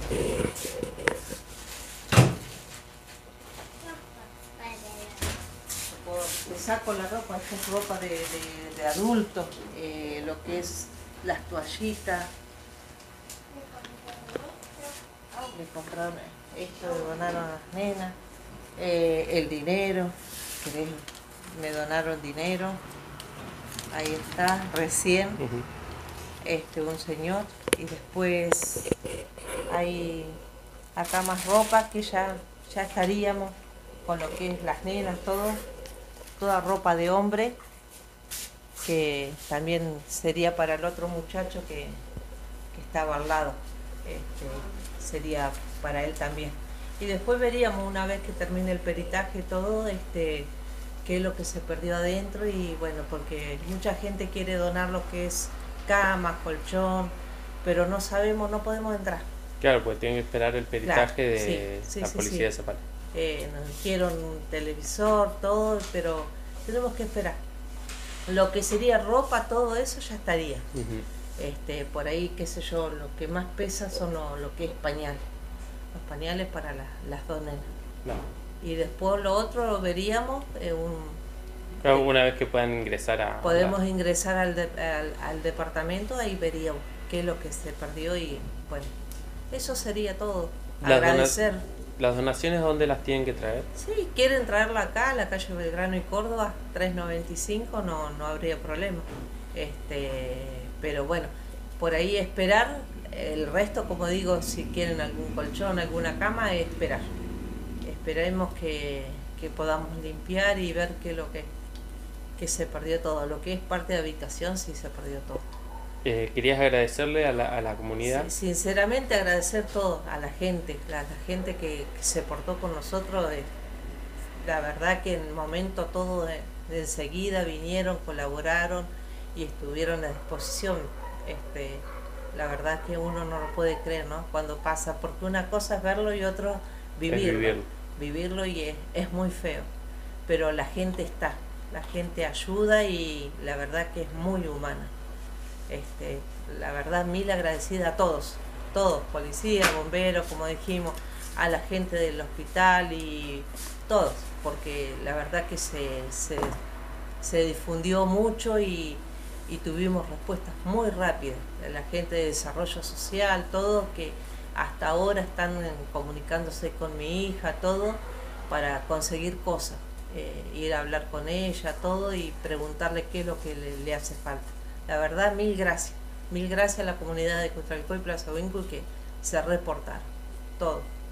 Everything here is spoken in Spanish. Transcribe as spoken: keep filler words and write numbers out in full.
Te saco la ropa, esta es ropa de, de, de adultos, eh, lo que es las toallitas. Le compraron esto, le donaron a las nenas, eh, el dinero, ¿querés? Me donaron dinero, ahí está, recién, uh-huh. este, un señor, y después hay acá más ropa que ya, ya estaríamos con lo que es las nenas, todo, toda ropa de hombre, que también sería para el otro muchacho que, que estaba al lado. Este, sería para él también. Y después veríamos, una vez que termine el peritaje todo, este, qué es lo que se perdió adentro, y bueno, porque mucha gente quiere donar lo que es cama, colchón, pero no sabemos, no podemos entrar. Claro, pues tienen que esperar el peritaje, claro, sí, de sí, la sí, policía sí. de Zapala. Eh, nos dijeron un televisor, todo, pero tenemos que esperar. Lo que sería ropa, todo eso ya estaría. Uh-huh. Este, por ahí, qué sé yo, lo que más pesa son lo, lo que es pañal, los pañales para la, las dos nenas. No. Y después lo otro lo veríamos, eh, un, claro, una vez que puedan ingresar a... Podemos la... ingresar al, de, al, al departamento, ahí veríamos qué es lo que se perdió, y bueno, eso sería todo. Las Agradecer. Dona ¿Las donaciones dónde las tienen que traer? Sí, quieren traerla acá, a la calle Belgrano y Córdoba, tres noventa y cinco, no, no habría problema. Este, pero bueno, por ahí esperar, el resto, como digo, si quieren algún colchón, alguna cama, esperar. Esperemos que, que podamos limpiar y ver qué es lo que, que se perdió todo. Lo que es parte de habitación, sí se perdió todo. Eh, ¿Querías agradecerle a la, a la comunidad? Sí, sinceramente agradecer todo, a la gente, la, la gente que, que se portó con nosotros. Eh, la verdad que en el momento todo de, de enseguida vinieron, colaboraron y estuvieron a disposición. Este, la verdad que uno no lo puede creer, ¿no? Cuando pasa, porque una cosa es verlo y otro vivirlo. Es vivirlo. Vivirlo y es, es muy feo, pero la gente está, la gente ayuda y la verdad que es muy humana. Este, la verdad, mil agradecida a todos, todos, policía, bomberos, como dijimos, a la gente del hospital y todos, porque la verdad que se, se, se difundió mucho y, y tuvimos respuestas muy rápidas. La gente de desarrollo social, todo, que hasta ahora están comunicándose con mi hija, todo, para conseguir cosas, eh, ir a hablar con ella, todo, y preguntarle qué es lo que le, le hace falta. La verdad, mil gracias. Mil gracias a la comunidad de Cutralcó y Plaza Huíncuy que se reportaron. Todo.